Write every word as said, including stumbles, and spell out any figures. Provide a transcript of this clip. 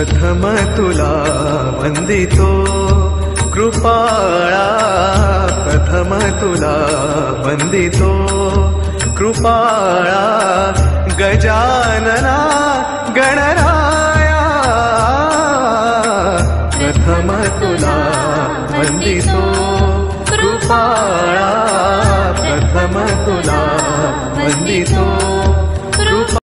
प्रथम तुला वंदितो कृपाळा, प्रथम तुला वंदितो कृपाळा, गजानना गणराया, प्रथम तुला वंदितो कृपाळा, प्रथम तुला वंदितो